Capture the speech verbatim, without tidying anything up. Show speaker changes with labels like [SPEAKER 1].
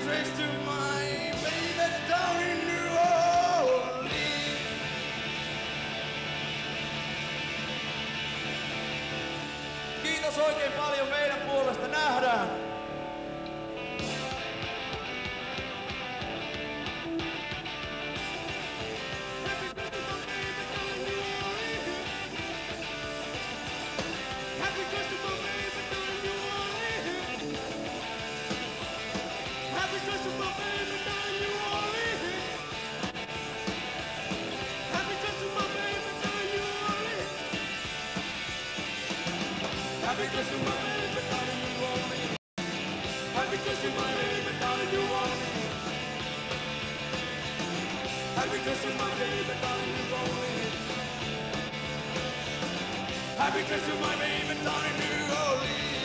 [SPEAKER 1] Christmas to my baby down in New Orleans. Kiitos oikein paljon meidän puolesta. Nähdään. Happy Christmas, my baby, down in New Orleans. Happy Christmas, my baby, down in New Orleans. Happy Christmas, my baby, down in New Orleans. Happy Christmas, my baby, down in New Orleans.